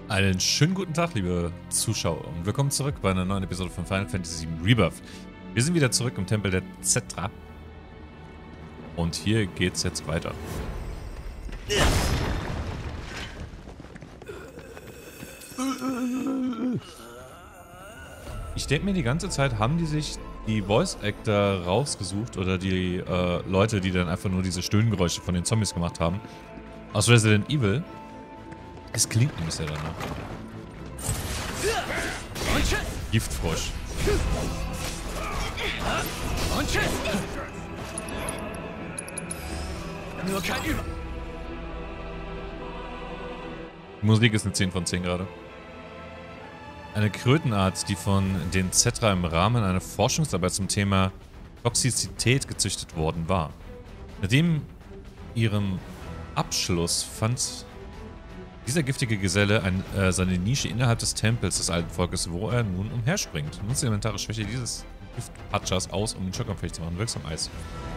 Einen schönen guten Tag, liebe Zuschauer, und willkommen zurück bei einer neuen Episode von Final Fantasy VII Rebirth. Wir sind wieder zurück im Tempel der Cetra. Und hier geht's jetzt weiter. Ich denke mir die ganze Zeit, haben die sich die Voice Actor rausgesucht oder die Leute, die dann einfach nur diese Stöhngeräusche von den Zombies gemacht haben, aus Resident Evil. Es klingt nämlich sehr danach. Giftfrosch. Und tschüss! Nur kein Über. Die Musik ist eine 10 von 10 gerade. Eine Krötenart, die von den Cetra im Rahmen einer Forschungsarbeit zum Thema Toxizität gezüchtet worden war. Mit ihrem Abschluss fand dieser giftige Geselle seine Nische innerhalb des Tempels des alten Volkes, wo er nun umherspringt. Nutzt die elementare Schwäche dieses Giftpatschers aus, um den Schockanfällig zu machen. Wirksam Eis.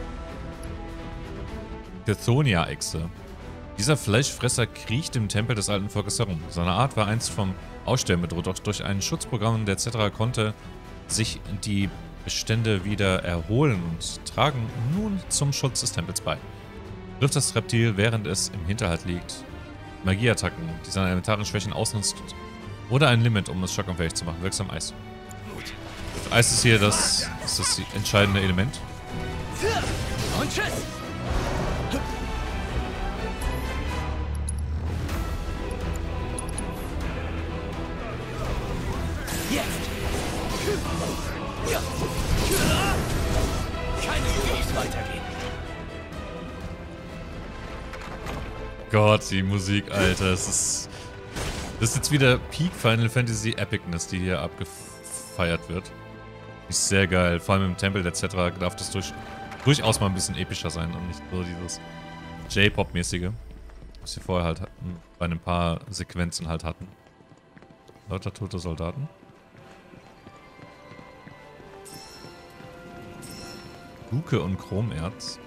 Tithonia-Echse. Dieser Fleischfresser kriecht im Tempel des alten Volkes herum. Seine Art war einst vom Aussterben bedroht, doch durch ein Schutzprogramm der Cetra konnte sich die Bestände wieder erholen und tragen nun zum Schutz des Tempels bei. Trifft das Reptil, während es im Hinterhalt liegt, Magieattacken, die seine elementaren Schwächen ausnutzt, oder ein Limit, um es schockanfällig zu machen. Wirksam Eis. Eis ist hier das entscheidende Element. Und tschüss! Jetzt! Ja. Keine Chance weitergehen. Gott, die Musik, Alter. Das ist jetzt wieder Peak Final Fantasy Epicness, die hier abgefeiert wird. Ist sehr geil. Vor allem im Tempel der Cetra darf das durchaus mal ein bisschen epischer sein und nicht so dieses J-Pop-mäßige, was wir vorher halt hatten, bei ein paar Sequenzen halt hatten. Lauter tote Soldaten. Luke und Chromerz.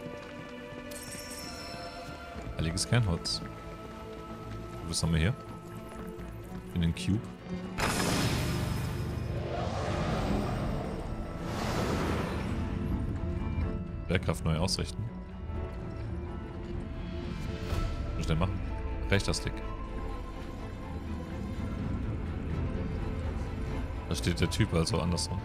Heiliges Kernholz. Was haben wir hier? In den Cube. Schwerkraft neu ausrichten. Schnell machen. Rechter Stick. Da steht der Typ also andersrum.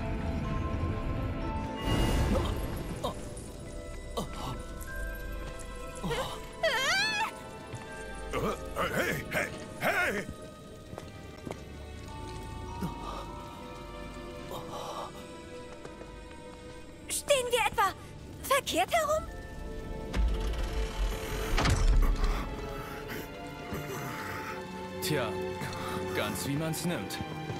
Hey! Stehen wir etwa verkehrt herum? Tja, ganz wie man's nimmt.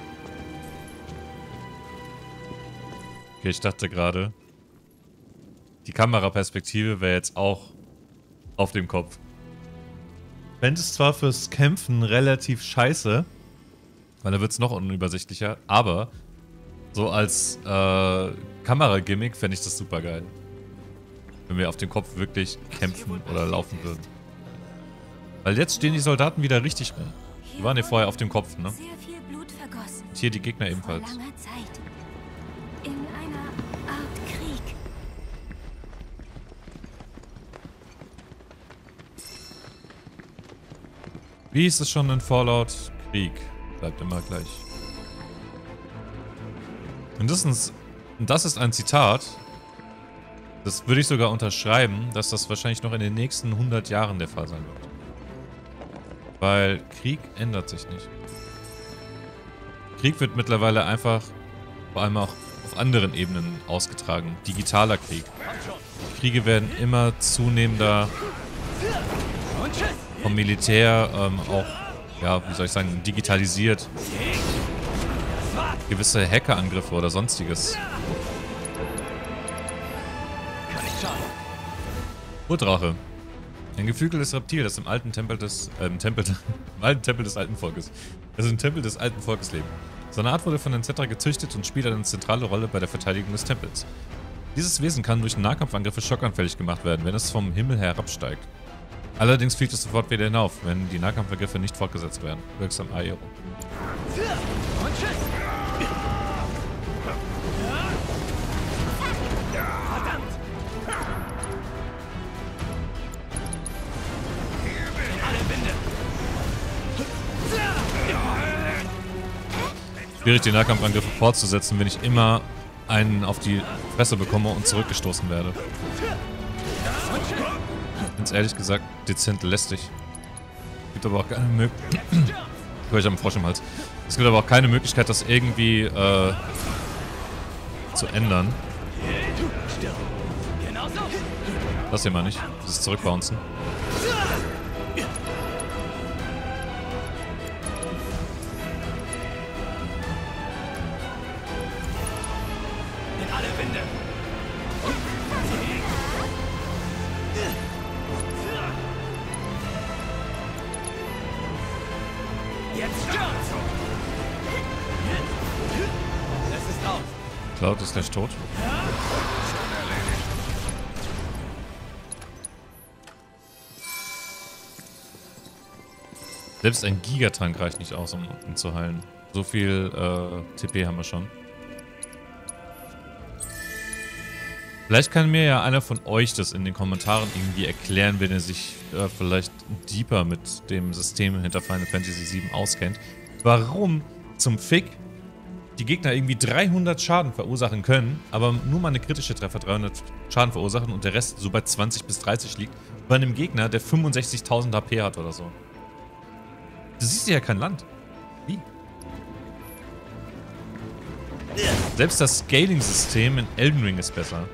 Okay, ich dachte gerade, die Kameraperspektive wäre jetzt auch auf dem Kopf. Fände es zwar fürs Kämpfen relativ scheiße, weil da wird es noch unübersichtlicher, aber so als Kameragimmick fände ich das super geil. Wenn wir auf dem Kopf wirklich kämpfen oder laufen würden. Weil jetzt stehen die Soldaten wieder richtig rum. Die waren ja vorher auf dem Kopf, ne? Sehr viel Blut vergossen. Und hier die Gegner ebenfalls. Vor langer Zeit. In einer Art Krieg. Wie hieß es schon in Fallout? Krieg. Bleibt immer gleich. Und das ist ein Zitat. Das würde ich sogar unterschreiben, dass das wahrscheinlich noch in den nächsten 100 Jahren der Fall sein wird. Weil Krieg ändert sich nicht. Krieg wird mittlerweile einfach, vor allem auch auf anderen Ebenen ausgetragen. Digitaler Krieg. Kriege werden immer zunehmender vom Militär auch, ja, wie soll ich sagen, digitalisiert. Gewisse Hackerangriffe oder sonstiges. Urdrache. Ein geflügeltes Reptil, das im alten Tempel des alten Volkes. Das im Tempel des alten Volkes lebt. Seine Art wurde von den Cetra gezüchtet und spielt eine zentrale Rolle bei der Verteidigung des Tempels. Dieses Wesen kann durch Nahkampfangriffe schockanfällig gemacht werden, wenn es vom Himmel herabsteigt. Allerdings fliegt es sofort wieder hinauf, wenn die Nahkampfangriffe nicht fortgesetzt werden. Wirksam Aero. Und tschüss! Verdammt! In alle Winde! Schwierig, die Nahkampfangriffe fortzusetzen, wenn ich immer einen auf die Fresse bekomme und zurückgestoßen werde. Ganz ehrlich gesagt, dezent lästig. Gibt aber auch keine Möglichkeit. Ich habe einen Frosch im Hals. Es gibt aber auch keine Möglichkeit, das irgendwie zu ändern. Genauso! Das hier mal nicht. Das ist zurückbouncen. In alle Winde! Jetzt stürzt! Es ist aus! Cloud ist gleich tot. Selbst ein Gigatrank reicht nicht aus, um ihn zu heilen. So viel TP haben wir schon. Vielleicht kann mir ja einer von euch das in den Kommentaren irgendwie erklären, wenn er sich vielleicht deeper mit dem System hinter Final Fantasy VII auskennt. Warum zum Fick die Gegner irgendwie 300 Schaden verursachen können, aber nur mal eine kritische Treffer 300 Schaden verursachen und der Rest so bei 20 bis 30 liegt, bei einem Gegner, der 65.000 HP hat oder so. Du siehst ja kein Land. Wie? Selbst das Scaling-System in Elden Ring ist besser.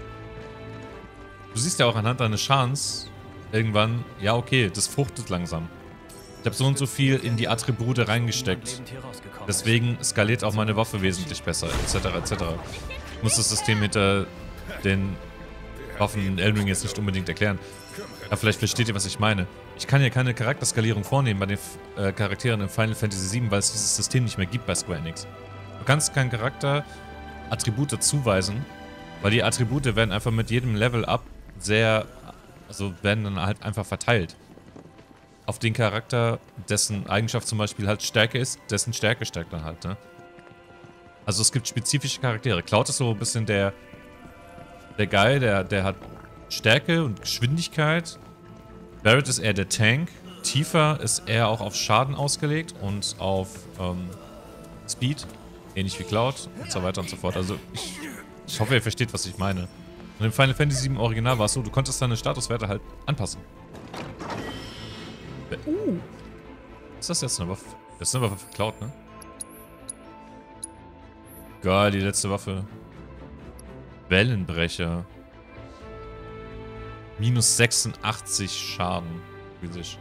Du siehst ja auch anhand deines Schadens irgendwann, ja okay, das fruchtet langsam. Ich habe so und so viel in die Attribute reingesteckt. Deswegen skaliert auch meine Waffe wesentlich besser, etc. etc. Ich muss das System hinter den Waffen in Elden Ring jetzt nicht unbedingt erklären. Aber vielleicht versteht ihr, was ich meine. Ich kann ja keine Charakterskalierung vornehmen bei den Charakteren in Final Fantasy VII, weil es dieses System nicht mehr gibt bei Square Enix. Du kannst keinen Charakter Attribute zuweisen, weil die Attribute werden einfach mit jedem Level-Up werden dann halt einfach verteilt. Auf den Charakter, dessen Eigenschaft zum Beispiel halt Stärke ist, dessen Stärke stärkt dann halt, ne? Also es gibt spezifische Charaktere. Cloud ist so ein bisschen der Guy, der hat Stärke und Geschwindigkeit. Barret ist eher der Tank. Tifa ist eher auch auf Schaden ausgelegt und auf Speed. Ähnlich wie Cloud und so weiter und so fort. Also ich hoffe, ihr versteht, was ich meine. Und im Final Fantasy VII Original war es so, du konntest deine Statuswerte halt anpassen. Ist das jetzt eine Waffe? Das ist eine Waffe für Cloud, ne? Geil, die letzte Waffe. Wellenbrecher. Minus 86 Schaden. Physisch.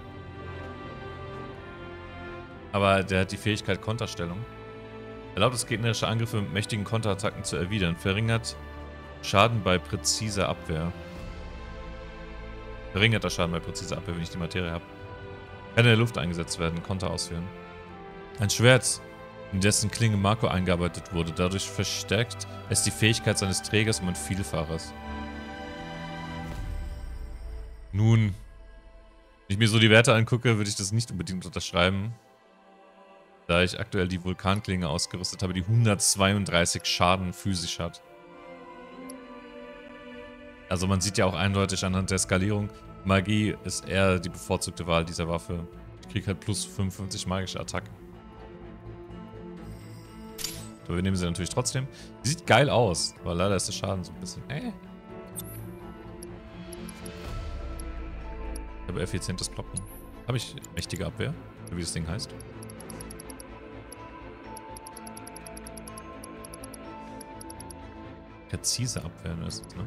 Aber der hat die Fähigkeit Konterstellung. Erlaubt es gegnerische Angriffe mit mächtigen Konterattacken zu erwidern. Verringert Schaden bei präziser Abwehr. Verringerter Schaden bei präziser Abwehr, wenn ich die Materie habe. Kann in der Luft eingesetzt werden. Konter ausführen. Ein Schwert, in dessen Klinge Marco eingearbeitet wurde. Dadurch verstärkt es die Fähigkeit seines Trägers um ein Vielfaches. Nun, wenn ich mir so die Werte angucke, würde ich das nicht unbedingt unterschreiben. Da ich aktuell die Vulkanklinge ausgerüstet habe, die 132 Schaden physisch hat. Also man sieht ja auch eindeutig anhand der Skalierung, Magie ist eher die bevorzugte Wahl dieser Waffe. Ich kriege halt plus 55 magische Attacken. Aber wir nehmen sie natürlich trotzdem. Die sieht geil aus, aber leider ist der Schaden so ein bisschen... Ich habe effizientes Blocken. Habe ich mächtige Abwehr, wie das Ding heißt. Präzise Abwehr ist es, ne?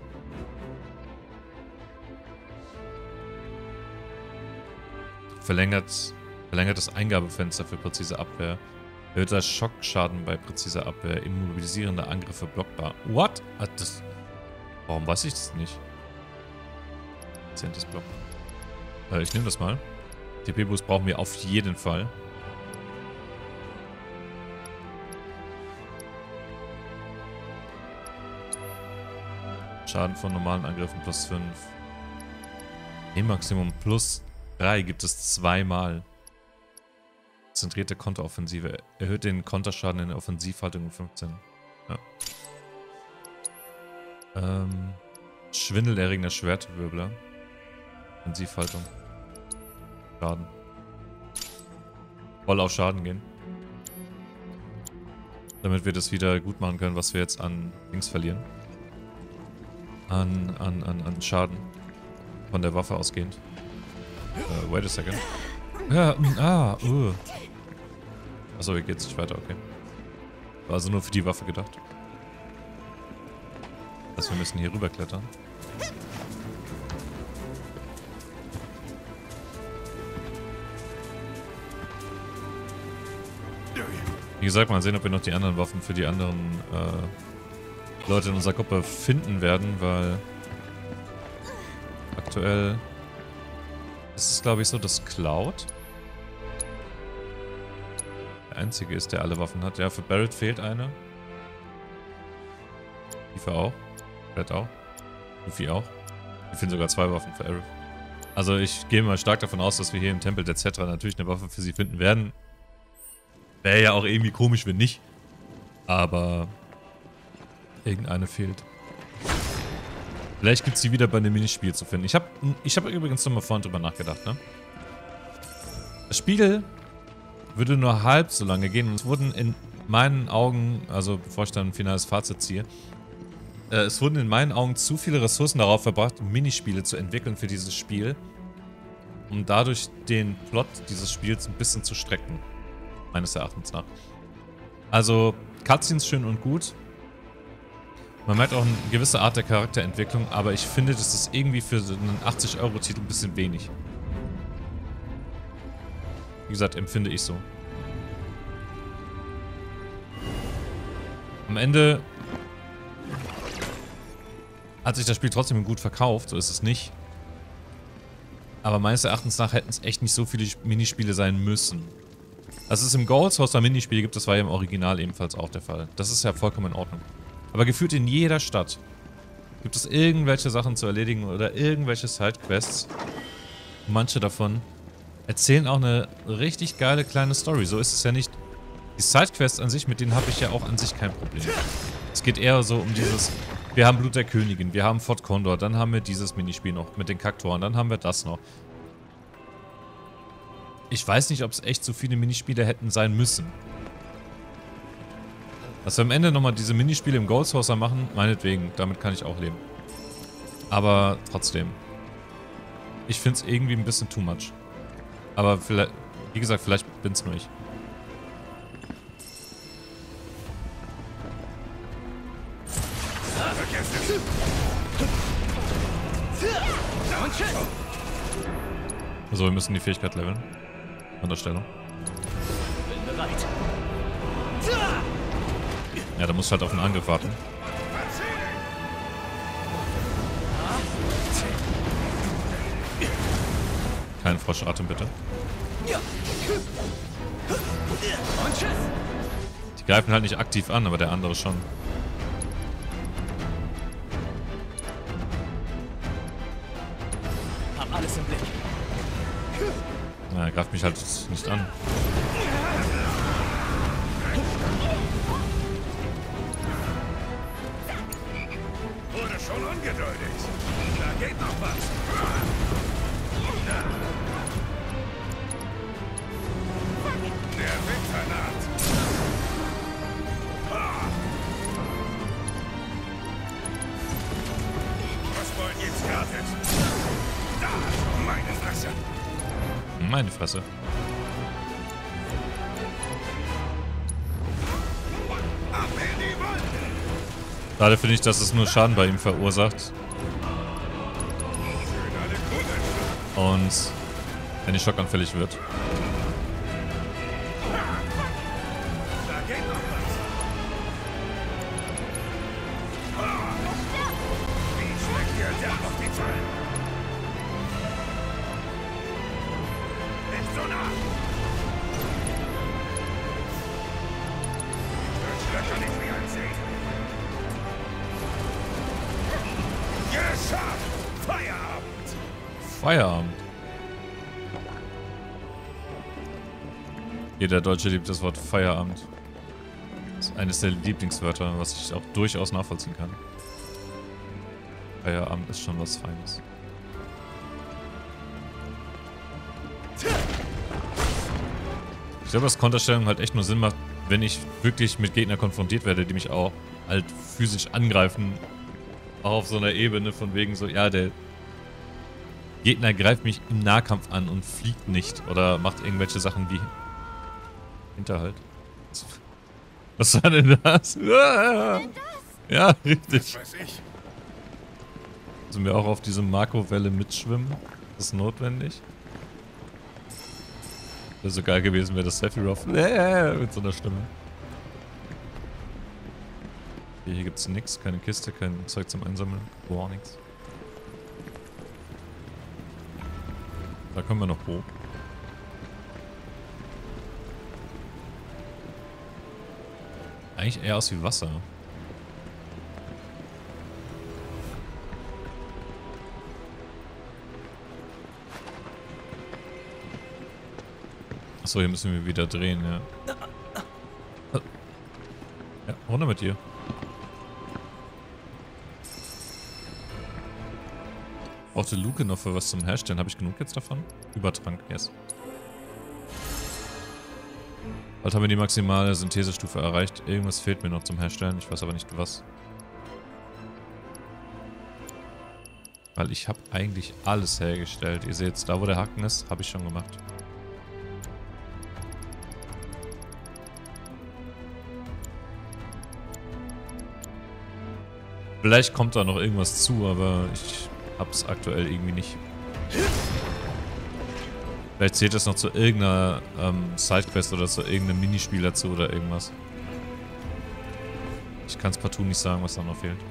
Verlängert das Eingabefenster für präzise Abwehr. Erhöht das Schockschaden bei präziser Abwehr. Immobilisierende Angriffe blockbar. What? Warum weiß ich das nicht? Effizientes Block. Ich nehme das mal. TP-Boost brauchen wir auf jeden Fall. Schaden von normalen Angriffen plus 5. E-Maximum plus 3 gibt es zweimal. Zentrierte Konteroffensive. Erhöht den Konterschaden in der Offensivhaltung um 15. Ja. Schwindelerregender Schwertwirbler. Offensivhaltung. Schaden. Voll auf Schaden gehen. Damit wir das wieder gut machen können, was wir jetzt an Dings verlieren. An Schaden. Von der Waffe ausgehend. Wait a second. Ja, Achso, hier geht's nicht weiter, okay. War also nur für die Waffe gedacht. Also wir müssen hier rüber klettern. Wie gesagt, mal sehen, ob wir noch die anderen Waffen für die anderen Leute in unserer Gruppe finden werden, weil aktuell ist es, glaube ich, so, dass Cloud der einzige ist, der alle Waffen hat. Ja, für Barrett fehlt eine. Tifa auch. Red auch. Luffy auch. Wir finden sogar 2 Waffen für Aerith. Also ich gehe mal stark davon aus, dass wir hier im Tempel der Zetra natürlich eine Waffe für sie finden werden. Wäre ja auch irgendwie komisch, wenn nicht. Aber irgendeine fehlt. Vielleicht gibt es die wieder bei einem Minispiel zu finden. Ich hab übrigens nochmal vorhin drüber nachgedacht, ne? Das Spiel würde nur halb so lange gehen. Und es wurden in meinen Augen, also bevor ich dann ein finales Fazit ziehe, es wurden in meinen Augen zu viele Ressourcen darauf verbracht, um Minispiele zu entwickeln für dieses Spiel. Um dadurch den Plot dieses Spiels ein bisschen zu strecken. Meines Erachtens nach. Also, Cutscenes schön und gut. Man merkt auch eine gewisse Art der Charakterentwicklung, aber ich finde, das ist irgendwie für so einen 80-Euro-Titel ein bisschen wenig. Wie gesagt, empfinde ich so. Am Ende hat sich das Spiel trotzdem gut verkauft, so ist es nicht. Aber meines Erachtens nach hätten es echt nicht so viele Minispiele sein müssen. Dass es im Gold Source Minispiele gibt, das war ja im Original ebenfalls auch der Fall. Das ist ja vollkommen in Ordnung. Aber gefühlt in jeder Stadt gibt es irgendwelche Sachen zu erledigen oder irgendwelche Sidequests. Manche davon erzählen auch eine richtig geile kleine Story. So ist es ja nicht. Die Sidequests an sich, mit denen habe ich ja auch an sich kein Problem. Es geht eher so um dieses, wir haben Blut der Königin, wir haben Fort Condor, dann haben wir dieses Minispiel noch mit den Kaktoren, dann haben wir das noch. Ich weiß nicht, ob es echt so viele Minispiele hätten sein müssen. Dass wir am Ende nochmal diese Minispiele im Gold Saucer machen, meinetwegen, damit kann ich auch leben. Aber trotzdem. Ich finde es irgendwie ein bisschen too much. Aber vielleicht, wie gesagt, vielleicht bin es nur ich. Also wir müssen die Fähigkeit leveln. Unterstellung. Bin bereit. Ja, da musst du halt auf den Angriff warten. Kein Froschatem, bitte. Und tschüss. Die greifen halt nicht aktiv an, aber der andere schon. Hab alles im Blick. Na, er greift mich halt nicht an. Wurde schon angedeutet. Da geht noch was. Der Winter naht. Was wollen jetzt gratis? Da, meine Fresse. Meine Fresse. Ab in die Wolken. Gerade finde ich, dass es nur Schaden bei ihm verursacht. Und wenn er schockanfällig wird. Da geht noch was. Wie schmeckt dir der auf die Zunge? Nicht so nah. Das kann ich mir ansehen. Geschafft! Feierabend! Feierabend. Jeder Deutsche liebt das Wort Feierabend. Das ist eines der Lieblingswörter, was ich auch durchaus nachvollziehen kann. Feierabend ist schon was Feines. Ich glaube, dass Konterstellung halt echt nur Sinn macht, wenn ich wirklich mit Gegnern konfrontiert werde, die mich auch halt physisch angreifen. Auch auf so einer Ebene von wegen so, ja, der Gegner greift mich im Nahkampf an und fliegt nicht. Oder macht irgendwelche Sachen wie Hinterhalt. Was war denn das? Ja, richtig. Was weiß ich. Müssen wir auch auf diese Makrowelle mitschwimmen? Das ist notwendig. Wäre so geil gewesen, wäre das Sephiroth mit so einer Stimme. Okay, hier gibt's nichts, keine Kiste, kein Zeug zum Einsammeln. Boah, nix. Da kommen wir noch hoch. Eigentlich eher aus wie Wasser. Achso, hier müssen wir wieder drehen, ja. Ja, runter mit dir. Brauchte Luke noch für was zum Herstellen. Habe ich genug jetzt davon? Übertrank, yes. Bald haben wir die maximale Synthesestufe erreicht. Irgendwas fehlt mir noch zum Herstellen. Ich weiß aber nicht was. Weil ich habe eigentlich alles hergestellt. Ihr seht jetzt, da wo der Haken ist, habe ich schon gemacht. Vielleicht kommt da noch irgendwas zu, aber ich hab's aktuell irgendwie nicht. Vielleicht zählt das noch zu irgendeiner Sidequest oder zu irgendeinem Minispiel dazu oder irgendwas. Ich kann es partout nicht sagen, was da noch fehlt.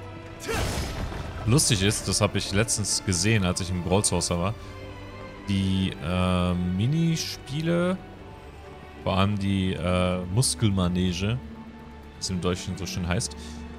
Lustig ist, das habe ich letztens gesehen, als ich im Brawl Saucer war. Die Minispiele, vor allem die Muskelmanege, wie es im Deutschen so schön heißt,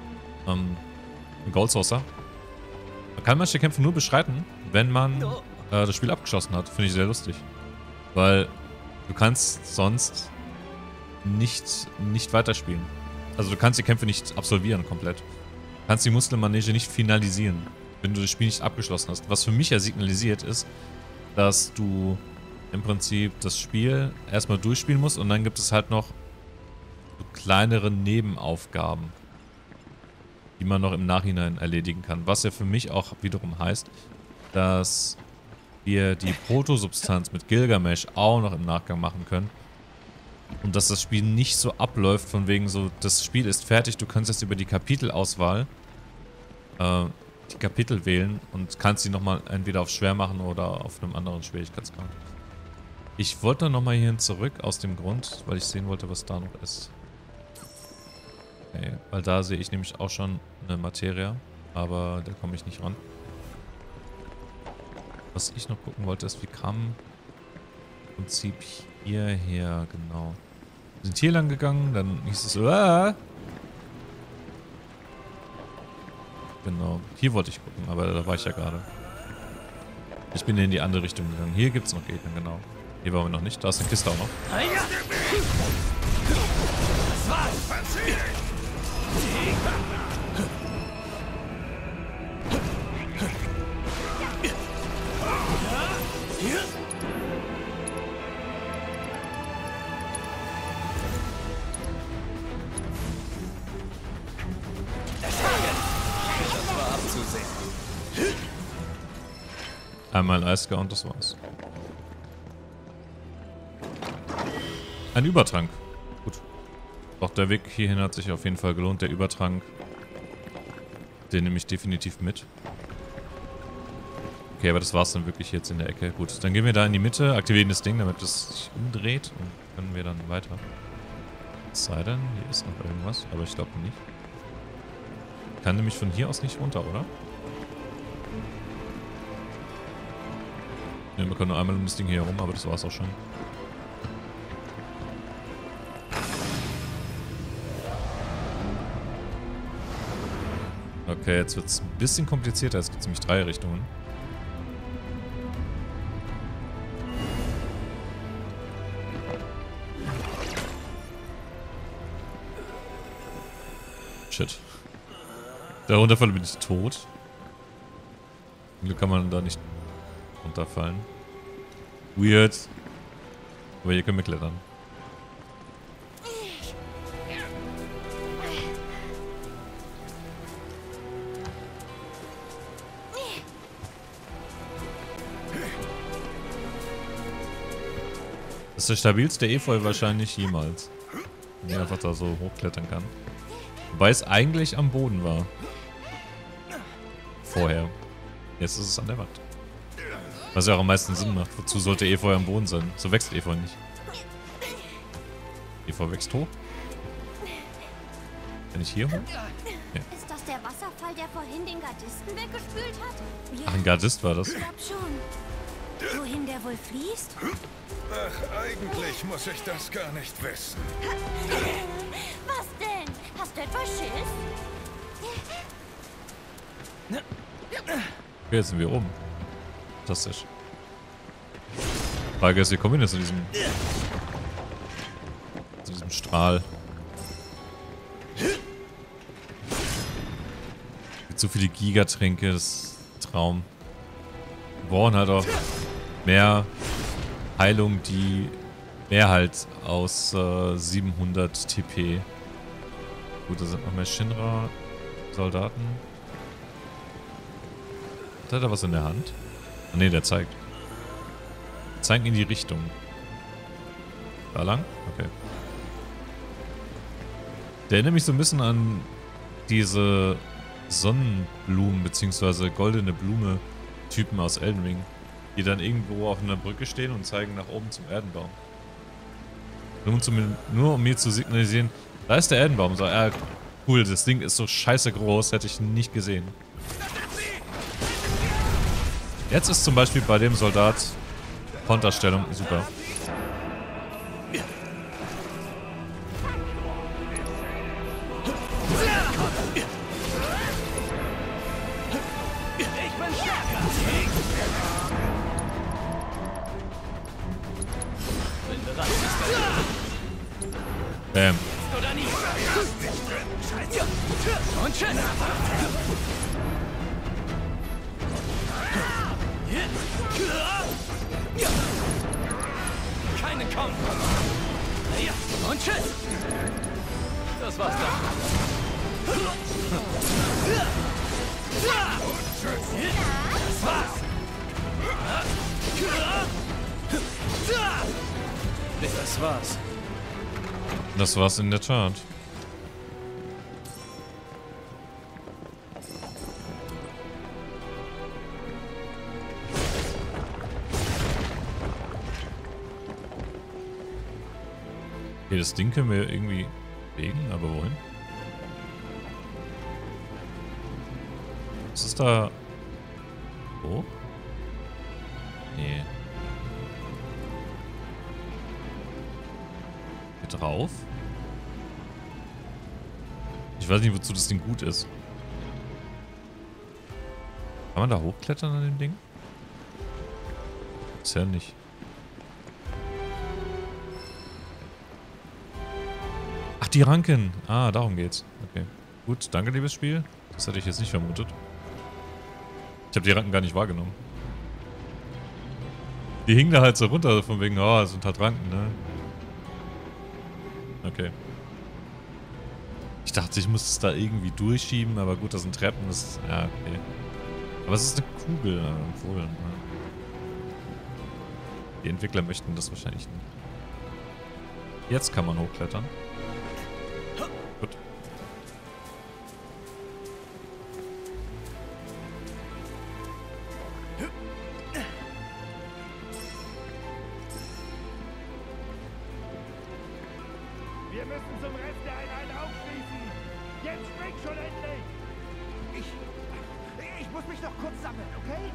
Gold Saucer. Man kann manche Kämpfe nur beschreiten, wenn man das Spiel abgeschlossen hat. Finde ich sehr lustig. Weil du kannst sonst nicht weiterspielen. Also du kannst die Kämpfe nicht absolvieren komplett. Du kannst die Muskelmanege nicht finalisieren, wenn du das Spiel nicht abgeschlossen hast. Was für mich ja signalisiert ist, dass du im Prinzip das Spiel erstmal durchspielen musst und dann gibt es halt noch so kleinere Nebenaufgaben, die man noch im Nachhinein erledigen kann. Was ja für mich auch wiederum heißt, dass wir die Protosubstanz mit Gilgamesh auch noch im Nachgang machen können. Und dass das Spiel nicht so abläuft, von wegen so, das Spiel ist fertig, du kannst jetzt über die Kapitelauswahl die Kapitel wählen und kannst sie nochmal entweder auf schwer machen oder auf einem anderen Schwierigkeitsgrad. Ich wollte nochmal hierhin zurück, aus dem Grund, weil ich sehen wollte, was da noch ist. Okay, weil da sehe ich nämlich auch schon eine Materie, aber da komme ich nicht ran. Was ich noch gucken wollte, ist, wie kam im Prinzip hierher, genau. Wir sind hier lang gegangen, dann hieß es, genau, hier wollte ich gucken, aber da war ich ja gerade. Ich bin in die andere Richtung gegangen. Hier gibt es noch Gegner, genau. Hier waren wir noch nicht, da ist eine Kiste auch noch. Das war's! Einmal Eisker und das war's. Ein Übertrank. Gut. Doch der Weg hierhin hat sich auf jeden Fall gelohnt. Der Übertrank, den nehme ich definitiv mit. Okay, aber das war's dann wirklich jetzt in der Ecke. Gut, dann gehen wir da in die Mitte, aktivieren das Ding, damit es sich umdreht und können wir dann weiter. Es sei denn, hier ist noch irgendwas, aber ich glaube nicht. Ich kann nämlich von hier aus nicht runter, oder? Ne, wir können nur einmal um das Ding hier herum, aber das war's auch schon. Okay, jetzt wird es ein bisschen komplizierter. Es gibt nämlich 3 Richtungen. shit. Der runterfallen bin ich tot. Zum Glück kann man da nicht runterfallen. Weird. Aber hier können wir klettern. Das ist der stabilste Efeu wahrscheinlich jemals. Wenn man einfach da so hochklettern kann. Wobei es eigentlich am Boden war. Vorher. Jetzt ist es an der Wand. Was ja auch am meisten Sinn macht. Wozu sollte Efeu am Boden sein? So wächst Efeu nicht. Efeu wächst hoch. Wenn ich hier hoch? Ja. Ist das der Wasserfall, der vorhin den Gardisten weggespült hat? Ja, Ach, ein Gardist war das. ich glaub schon. Wohin der wohl fließt? Ach, eigentlich muss ich das gar nicht wissen. Was denn? Hast du etwas Schiss? Okay, jetzt sind wir oben. Fantastisch. Frage ist, wie kommen wir jetzt zu diesem Strahl? Zu viele Gigatränke, das ist ein Traum. Wir brauchen halt auch mehr Heilung, die mehr halt aus 700 TP. Gut, da sind noch mehr Shinra-Soldaten. Hat er was in der Hand? Oh, ne, der zeigt. Zeigt in die Richtung. Da lang? Okay. Der erinnert mich so ein bisschen an diese Sonnenblumen bzw. goldene Blume-Typen aus Elden Ring, die dann irgendwo auf einer Brücke stehen und zeigen nach oben zum Erdenbaum. Nur um mir zu signalisieren, da ist der Erdenbaum. So, ja, cool, das Ding ist so scheiße groß, hätte ich nicht gesehen. Jetzt ist zum Beispiel bei dem Soldat Konterstellung super. Bam. Und tschüss. Keine kommen. Und tschüss. Das war's dann. Das war's. Das war's. Das war's in der Tat. Okay, das Ding können wir irgendwie bewegen, aber wohin? Was ist da? Hoch? Nee. Hier drauf? Ich weiß nicht, wozu das Ding gut ist. Kann man da hochklettern an dem Ding? Bisher nicht. Ach, die Ranken. Ah, darum geht's. Okay. Gut, danke, liebes Spiel. Das hätte ich jetzt nicht vermutet. Ich habe die Ranken gar nicht wahrgenommen. Die hingen da halt so runter, von wegen, oh, das sind halt Ranken, ne? Okay. Ich dachte, ich muss es da irgendwie durchschieben, aber gut, das sind Treppen, das ist, ja, okay. Aber es ist eine Kugel, empfohlen. Ne? Die Entwickler möchten das wahrscheinlich nicht. Jetzt kann man hochklettern. Gut. Wir müssen zum Rest der Einheit aufschließen. Jetzt spring schon endlich. Ich muss mich noch kurz sammeln, okay?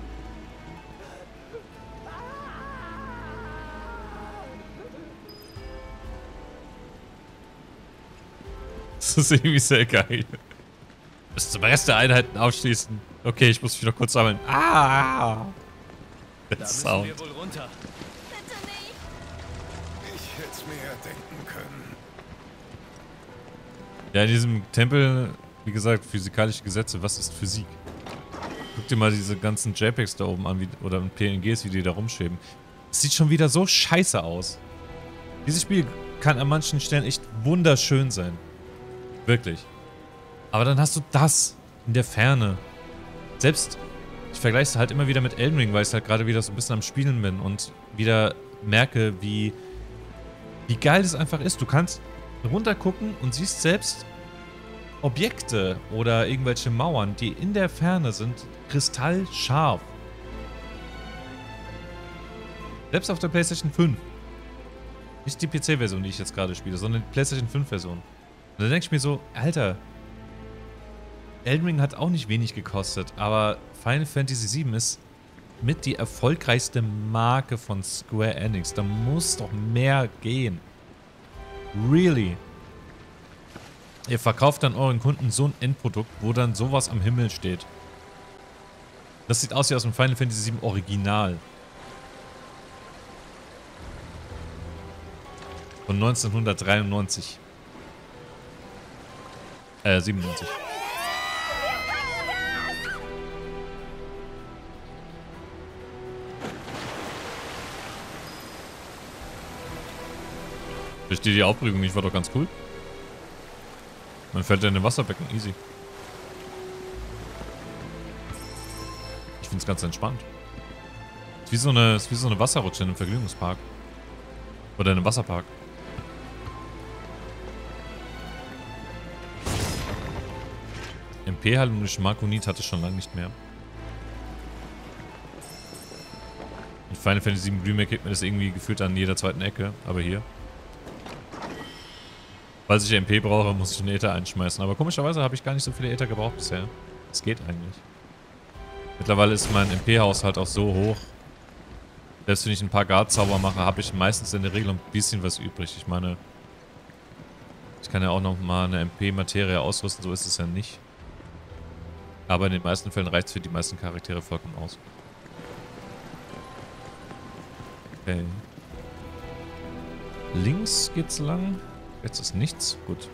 Das ist irgendwie sehr geil. Bis zum Rest der Einheiten aufschließen. Okay, ich muss mich noch kurz sammeln. Ah! Da Der müssen Sound. wir wohl runter. Bitte nicht. Ich hätte es mir ja denken können. Ja, in diesem Tempel wie gesagt, physikalische Gesetze. Was ist Physik? Guck dir mal diese ganzen JPEGs da oben an, oder PNGs, wie die da rumschweben. Es sieht schon wieder so scheiße aus. Dieses Spiel kann an manchen Stellen echt wunderschön sein. Wirklich. Aber dann hast du das in der Ferne. Selbst, ich vergleiche es halt immer wieder mit Elden Ring, weil ich halt gerade wieder so ein bisschen am Spielen bin und wieder merke, wie geil das einfach ist. Du kannst runtergucken und siehst selbst Objekte oder irgendwelche Mauern, die in der Ferne sind, kristallscharf. Selbst auf der PlayStation 5. Nicht die PC-Version, die ich jetzt gerade spiele, sondern die PlayStation 5-Version. Und da denke ich mir so, Alter, Elden Ring hat auch nicht wenig gekostet, aber Final Fantasy VII ist mit die erfolgreichste Marke von Square Enix. Da muss doch mehr gehen. Really? Ihr verkauft dann euren Kunden so ein Endprodukt, wo dann sowas am Himmel steht. Das sieht aus wie aus dem Final Fantasy VII Original. Von 1993. 97. Verstehe die Aufregung nicht, war doch ganz cool. Man fällt ja in den Wasserbecken, easy. Ich finde es ganz entspannt. Ist wie so eine Wasserrutsche in einem Vergnügungspark. Oder in einem Wasserpark. MP halt und Schmakonit hatte ich schon lange nicht mehr. In Final Fantasy VII Remake gibt mir das irgendwie gefühlt an jeder zweiten Ecke, aber hier. Falls ich MP brauche, muss ich einen Äther einschmeißen. Aber komischerweise habe ich gar nicht so viele Äther gebraucht bisher. Das geht eigentlich. Mittlerweile ist mein MP-Haushalt auch so hoch. Selbst wenn ich ein paar Guard-Zauber mache, habe ich meistens in der Regel ein bisschen was übrig. Ich meine, ich kann ja auch noch mal eine MP-Materie ausrüsten, so ist es ja nicht. Aber in den meisten Fällen reicht es für die meisten Charaktere vollkommen aus. Okay. Links geht's lang. Jetzt ist nichts. Gut.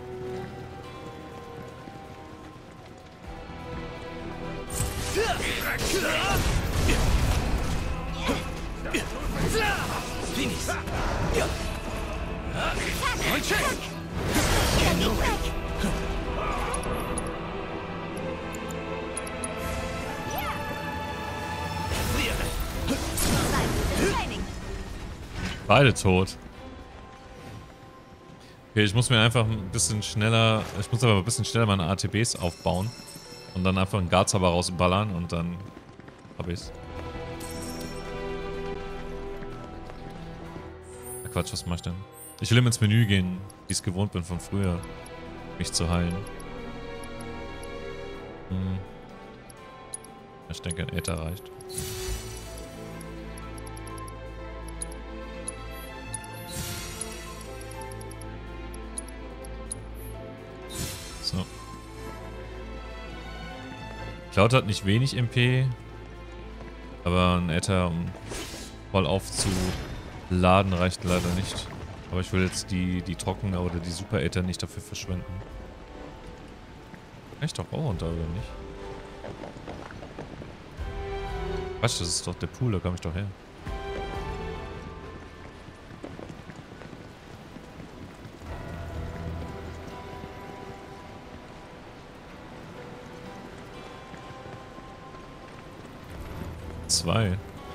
Und check! Genug! Beide tot. Okay, ich muss mir einfach ein bisschen schneller... Ich muss aber ein bisschen schneller meine ATBs aufbauen. Und dann einfach einen Guard-Zauber rausballern und dann hab ich's. Ach Quatsch, was mach ich denn? Ich will immer ins Menü gehen, wie ich es gewohnt bin von früher, mich zu heilen. Ich denke, ein Äther reicht. So. Cloud hat nicht wenig MP, aber ein Äther, um voll aufzuladen, reicht leider nicht. Aber ich will jetzt die Trockene oder die Super Äther nicht dafür verschwenden. Kann ich doch auch runter, oder nicht? Quatsch, das ist doch der Pool, da komme ich doch her. Zwei.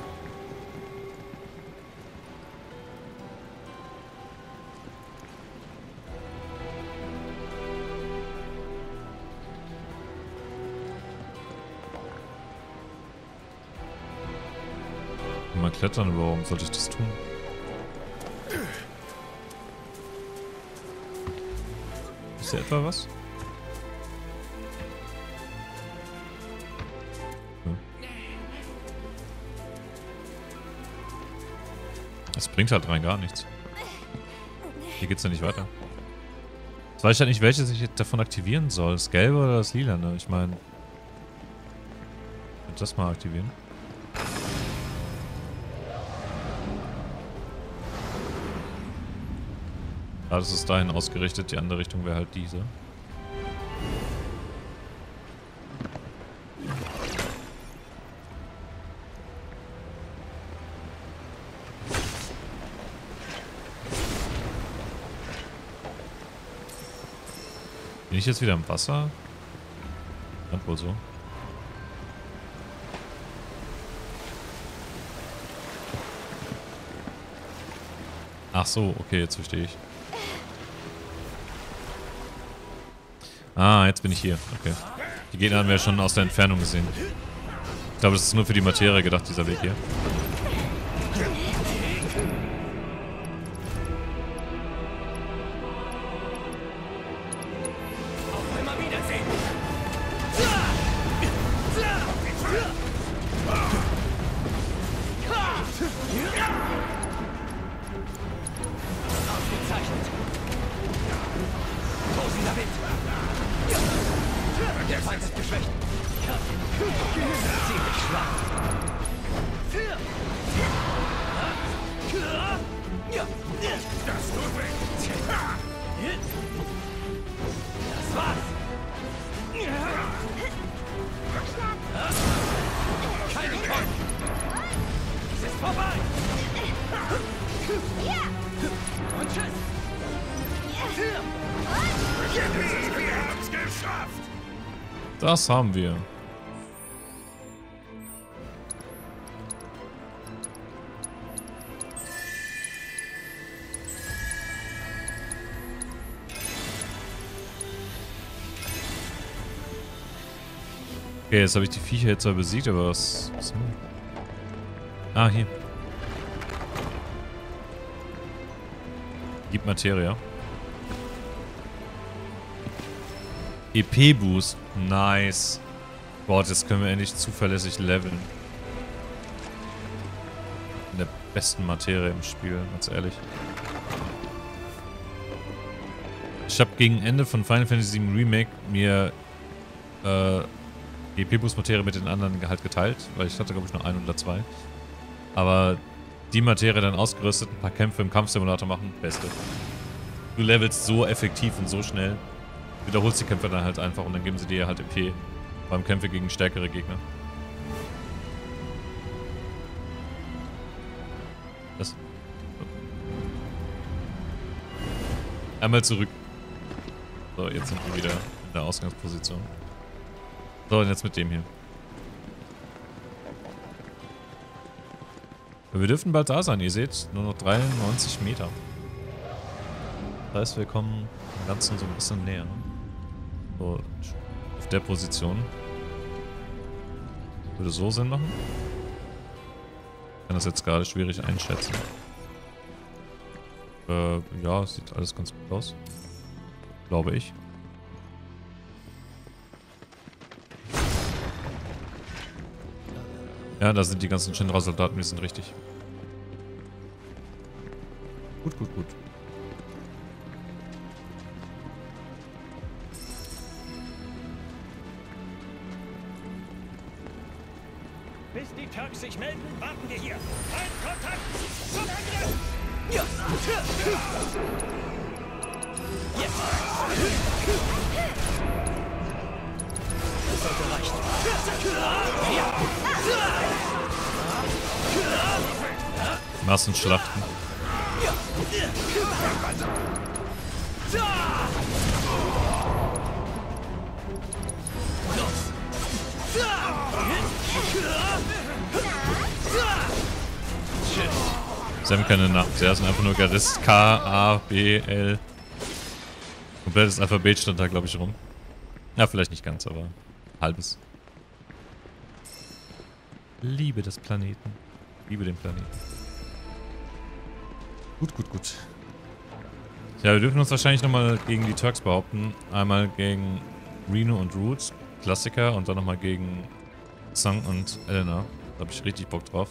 Mal klettern, aber warum sollte ich das tun? Ist hier etwa was? Es bringt halt rein gar nichts. Hier geht's ja nicht weiter. Jetzt weiß ich halt nicht, welches ich jetzt davon aktivieren soll. Das Gelbe oder das Lila, ne? Ich meine... Ich will das mal aktivieren. Ja, das ist dahin ausgerichtet. Die andere Richtung wäre halt diese. Bin ich jetzt wieder im Wasser? Scheint wohl so. Ach so, okay, jetzt verstehe ich. Ah, jetzt bin ich hier. Okay. Die Gegner haben wir ja schon aus der Entfernung gesehen. Ich glaube, das ist nur für die Materie gedacht, dieser Weg hier. Der Feind ist geschwächt. Ziemlich schwach. Das tut weh. Das war's. Keine Chance. Es ist vorbei. Und tschüss. Wir haben's geschafft. Das haben wir. Okay, jetzt habe ich die Viecher jetzt zwar besiegt, aber was sind die? Ah, hier. Gibt Materia. EP-Boost. Nice. Gott, jetzt können wir endlich zuverlässig leveln. In der besten Materie im Spiel, ganz ehrlich. Ich habe gegen Ende von Final Fantasy VII Remake mir die EP-Boost-Materie mit den anderen halt geteilt, weil ich hatte, glaube ich, nur ein oder zwei. Aber die Materie dann ausgerüstet, ein paar Kämpfe im Kampfsimulator machen, beste. Du levelst so effektiv und so schnell. Wiederholst die Kämpfe dann halt einfach und dann geben sie dir halt EP beim Kämpfe gegen stärkere Gegner. Das. Einmal zurück. So, jetzt sind wir wieder in der Ausgangsposition. So, und jetzt mit dem hier. Wir dürften bald da sein, ihr seht, nur noch 93 Meter. Das heißt, wir kommen dem Ganzen so ein bisschen näher. So, auf der Position. Würde so Sinn machen. Ich kann das jetzt gerade schwierig einschätzen. Ja, sieht alles ganz gut aus. Glaube ich. Ja, da sind die ganzen Shinra-Soldaten, die sind richtig. Gut, gut, gut. Bis die Turks sich melden, warten wir hier. Ein Kontakt! Zum Angriff! Ja! Jetzt! Das sollte reichen. Massenschlachten. Sie haben keine Nacht, sie sind einfach nur Gardist. K, A, B, L. Komplettes Alphabet stand da, glaube ich, rum. Ja, vielleicht nicht ganz, aber halbes. Liebe des Planeten. Liebe den Planeten. Gut, gut, gut. Ja, wir dürfen uns wahrscheinlich nochmal gegen die Turks behaupten. Einmal gegen Reno und Roots, Klassiker, und dann nochmal gegen Tsang und Elena. Da habe ich richtig Bock drauf.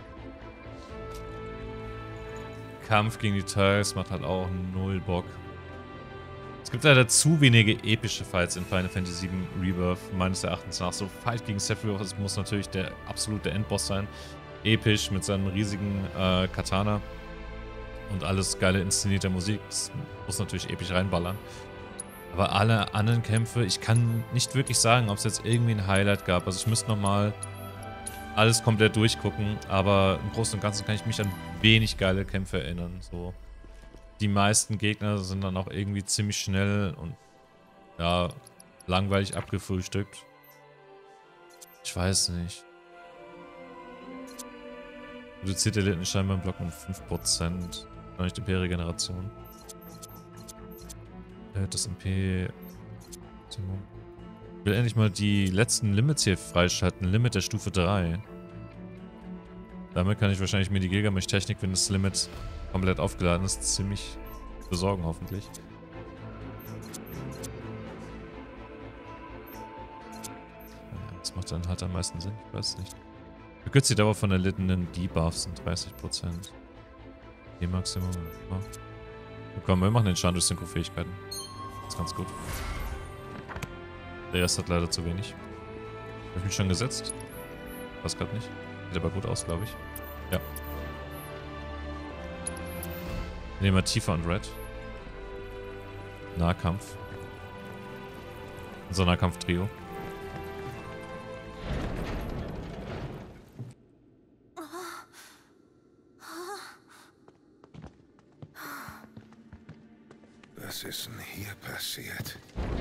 Kampf gegen die Turks macht halt auch null Bock. Es gibt leider zu wenige epische Fights in Final Fantasy VII Rebirth, meines Erachtens nach. So Fight gegen Sephiroth muss natürlich der absolute Endboss sein. Episch mit seinem riesigen Katana. Und alles geile inszenierte Musik. Das muss natürlich episch reinballern. Aber alle anderen Kämpfe, ich kann nicht wirklich sagen, ob es jetzt irgendwie ein Highlight gab. Also ich müsste nochmal alles komplett durchgucken. Aber im Großen und Ganzen kann ich mich an wenig geile Kämpfe erinnern. So. Die meisten Gegner sind dann auch irgendwie ziemlich schnell und Ja, langweilig abgefrühstückt. Ich weiß nicht. Reduziert der Lindenstein Block um 5%. Noch nicht MP-Regeneration. Das MP... Ich will endlich mal die letzten Limits hier freischalten. Limit der Stufe 3. Damit kann ich wahrscheinlich mir die Gilgamesh-Technik, wenn das Limit komplett aufgeladen ist, ziemlich besorgen, hoffentlich. Ja, das macht dann halt am meisten Sinn, ich weiß nicht. Verkürzt die Dauer von erlittenen Debuffs sind 30%. E-Maximum. Ja. Komm, wir machen den Schaden durch Synchro-Fähigkeiten. Das ist ganz gut. Der Rest hat leider zu wenig. Habe ich mich schon gesetzt? Passt gerade nicht. Sieht aber gut aus, glaube ich. Ja. Wir nehmen mal Tifa und Red. Nahkampf. So Nahkampf-Trio. Was ist denn hier passiert?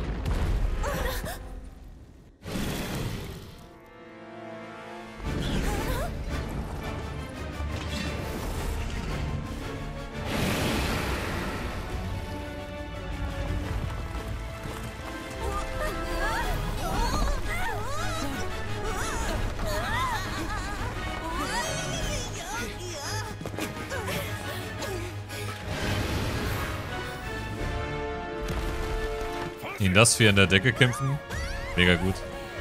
Ihn das für in der Decke kämpfen? Mega gut.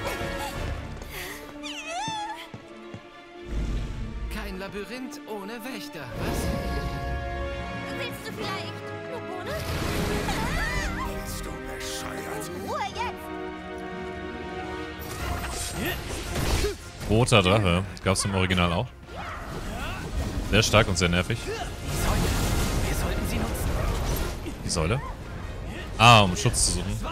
Kein Labyrinth ohne Wächter, was? Willst du vielleicht eine Bohne? Bist du bescheuert? Ruhe jetzt! Roter Drache. Das gab es im Original auch. Sehr stark und sehr nervig. Wir sollten sie nutzen. Die Säule? Ah, um Schutz zu suchen.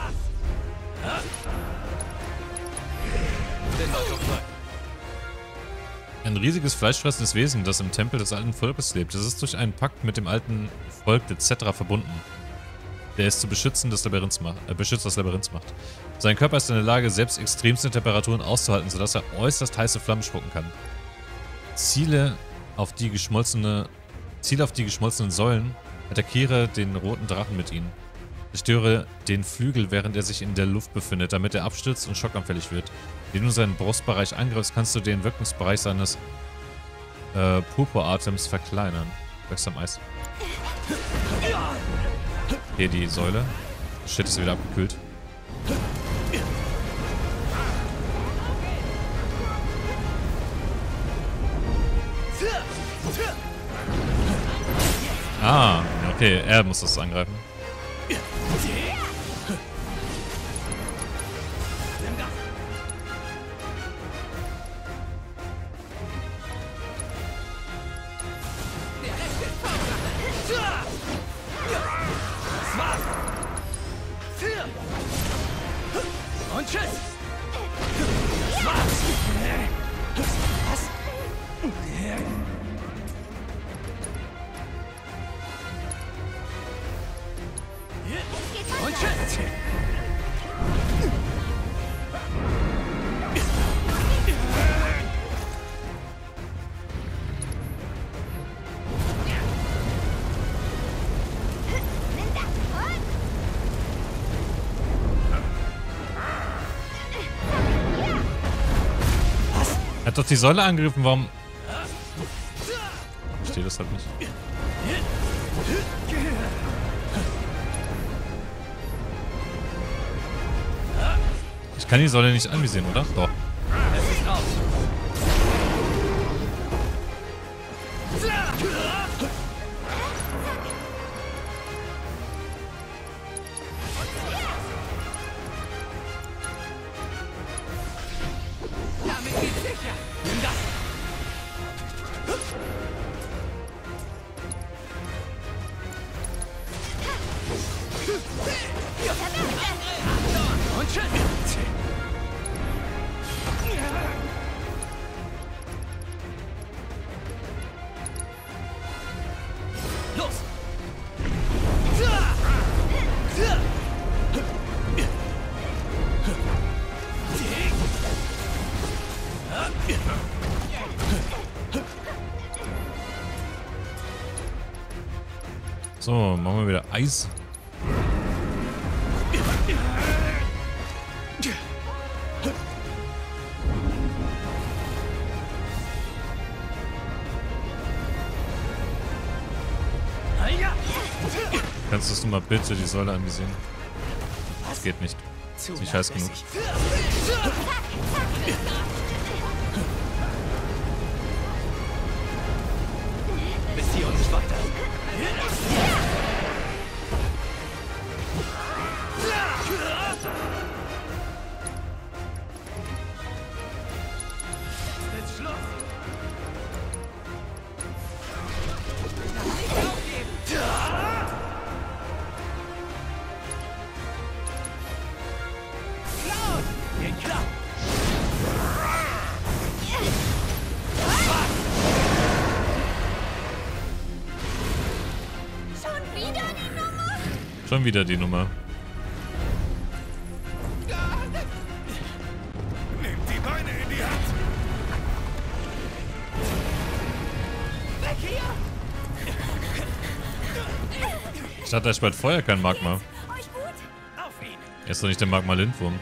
Ein riesiges fleischfressendes Wesen, das im Tempel des alten Volkes lebt. Es ist durch einen Pakt mit dem alten Volk der Zetra verbunden, der es zu Beschützen des Labyrinths macht. Sein Körper ist in der Lage, selbst extremste Temperaturen auszuhalten, sodass er äußerst heiße Flammen spucken kann. Ziele auf die geschmolzenen Säulen. Attackiere den roten Drachen mit ihnen. Zerstöre den Flügel, während er sich in der Luft befindet, damit er abstürzt und schockanfällig wird. Indem du seinen Brustbereich angreifst, kannst du den Wirkungsbereich seines Purpuratems verkleinern. Wirksam Eis. Hier die Säule. Shit, ist wieder abgekühlt. Ah, okay, er muss das angreifen. Und tschüss! Und tschüss! Er hat doch die Säule angegriffen, warum... Ich verstehe das halt nicht. Ich kann die Säule nicht anvisieren, oder? Doch. Es ist aus. Damit geht's sicher. Nimm das! Und tschüss! Los! So, machen wir wieder Eis. Kannst du mal bitte die Säule anvisieren? Das geht nicht. Ist nicht heiß genug. Bis hier und nicht weiter. Jetzt Schluss. Nicht aufgeben. Geht klar. Schon wieder die Nummer. Nehmt die Beine in die Hand. Weg hier. Ich dachte, er speit vorher kein Magma. Euch gut? Auf ihn. Er ist doch nicht der Magma-Lindwurm.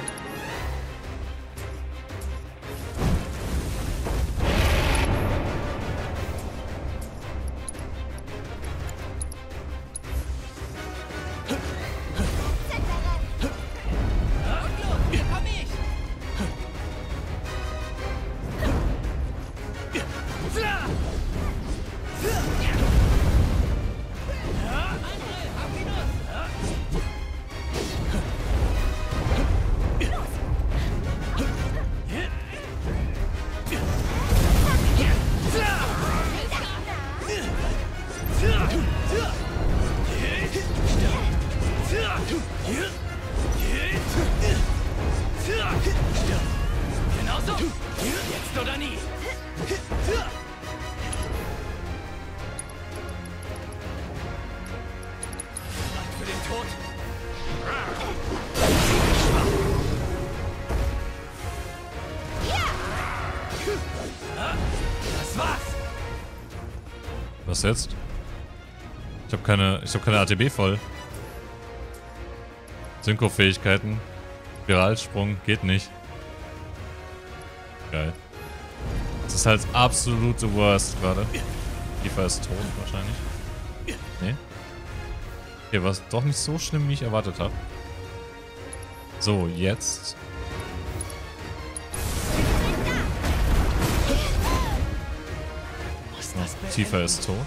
Hier komm ich. Genau so. Jetzt oder nie. Bereit für den Tod? Das war's. Was jetzt? Ich habe keine ATB voll. Synchro-Fähigkeiten. Spiralsprung geht nicht. Geil. Das ist halt das absolute Worst gerade. Tifa ist tot wahrscheinlich. Nee. Okay, war es doch nicht so schlimm, wie ich erwartet habe. So, jetzt. Oh, Tifa ist tot.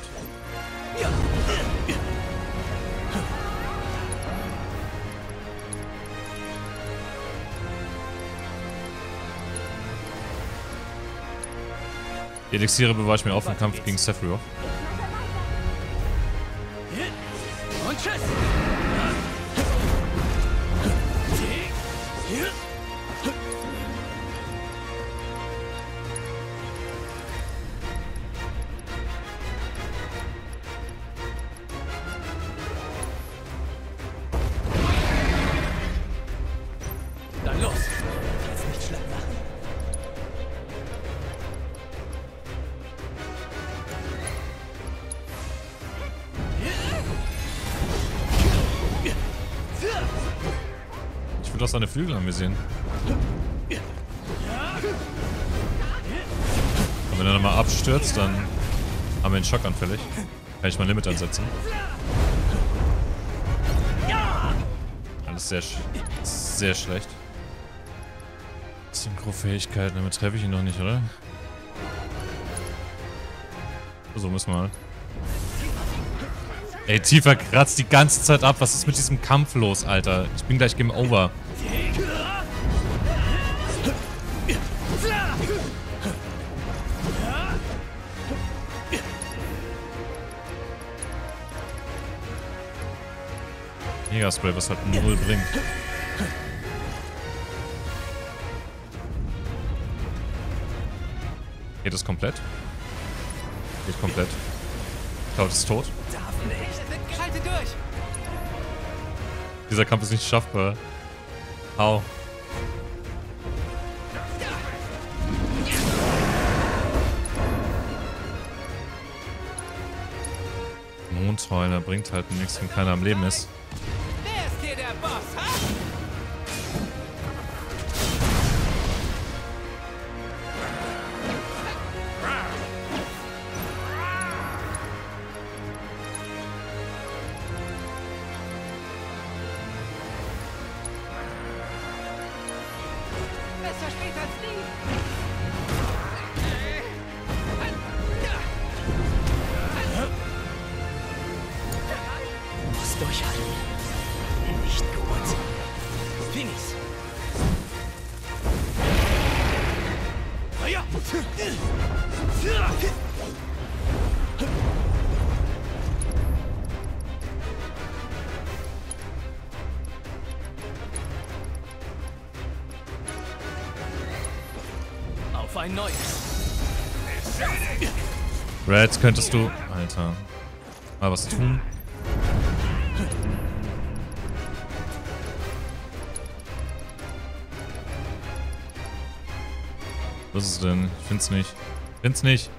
Die Elixiere bewahre ich mir auf im Kampf gegen Sephiroth. Und tschüss. Dann los. Jetzt nicht schlapp machen. Ich will doch seine Flügel anvisieren. Und wenn er nochmal abstürzt, dann haben wir den Schock anfällig. Kann ich mein Limit ansetzen. Alles sehr schlecht. Synchro-Fähigkeiten, damit treffe ich ihn noch nicht, oder? So müssen wir mal. Ey, Tifa kratzt die ganze Zeit ab. Was ist mit diesem Kampf los, Alter? Ich bin gleich Game Over. Megaspray, was halt null bringt. Geht es komplett? Geht komplett. Cloud ist tot. Darf nicht. Halte durch. Dieser Kampf ist nicht schaffbar. Au. Mondheuler bringt halt nichts, wenn keiner am Leben ist. Wer ist hier der Boss, ha? Besser spät als nie. Muss durchhalten. Nicht gut. Finis. Ja. Auf ein neues. Reds, könntest du, Alter, mal was tun? Was ist es denn? Ich find's nicht. Find's nicht.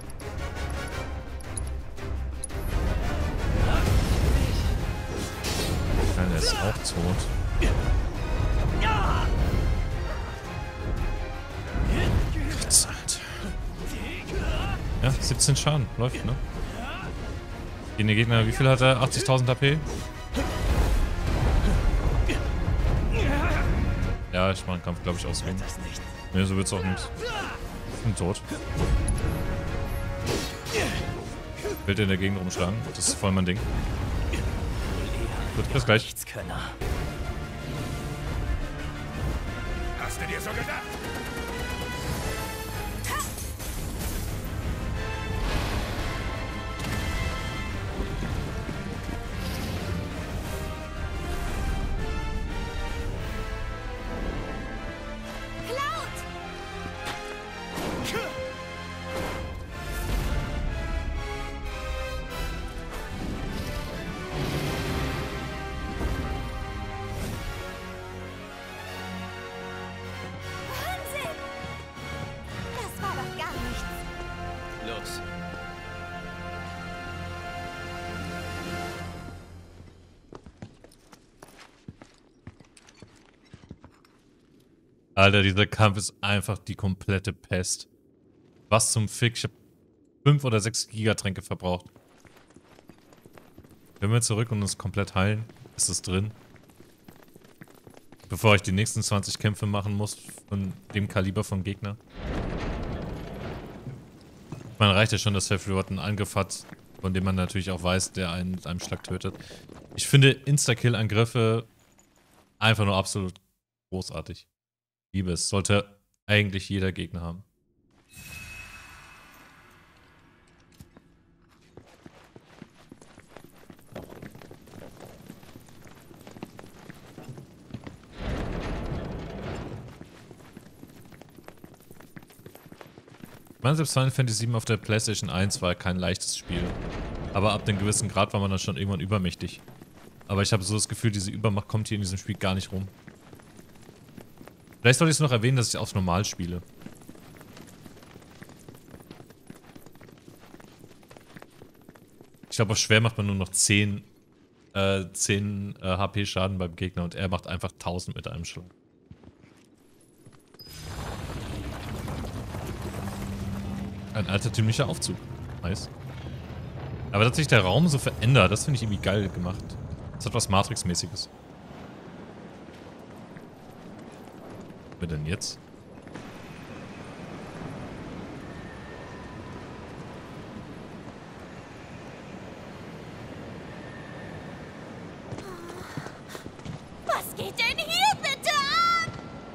Nein, der ist auch tot. Gott, ja, 17 Schaden. Läuft, ne? Gegen den Gegner, wie viel hat er? 80.000 HP? Ja, ich mache den Kampf, glaube ich, ausgehen. Ne, so wird's auch nicht. Ich bin tot. Will in der Gegend rumschlagen. Das ist voll mein Ding. Gut, bis gleich. Hast du dir so gedacht? Los. Alter, dieser Kampf ist einfach die komplette Pest. Was zum Fick? Ich hab 5 oder 6 Gigatränke verbraucht. Wenn wir zurück und uns komplett heilen, ist es drin. Bevor ich die nächsten 20 Kämpfe machen muss von dem Kaliber von Gegner. Man reicht ja schon, dass Sephiroth einen Angriff hat, von dem man natürlich auch weiß, der einen mit einem Schlag tötet. Ich finde Insta-Kill-Angriffe einfach nur absolut großartig. Liebe es. Sollte eigentlich jeder Gegner haben. Ich meine, selbst Final Fantasy VII auf der PlayStation 1 war kein leichtes Spiel. Aber ab einem gewissen Grad war man dann schon irgendwann übermächtig. Aber ich habe so das Gefühl, diese Übermacht kommt hier in diesem Spiel gar nicht rum. Vielleicht sollte ich es noch erwähnen, dass ich auf normal spiele. Ich glaube, auf schwer macht man nur noch 10 HP Schaden beim Gegner und er macht einfach 1000 mit einem Schlag. Ein altertümlicher Aufzug. Nice. Aber dass sich der Raum so verändert, das finde ich irgendwie geil gemacht. Das hat was Matrix-mäßiges. Was wird denn jetzt? Was geht denn hier bitte ab?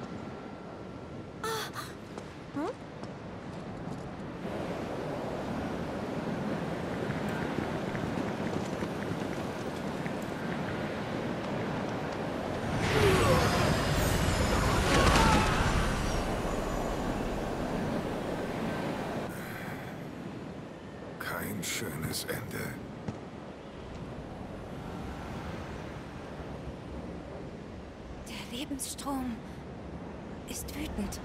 Kein schönes Ende. Der Lebensstrom ist wütend.